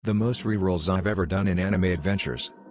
The most rerolls I've ever done in anime adventures.